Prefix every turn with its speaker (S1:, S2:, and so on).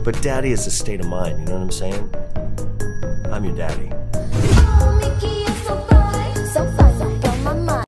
S1: But daddy is a state of mind, you know what I'm saying? I'm your daddy.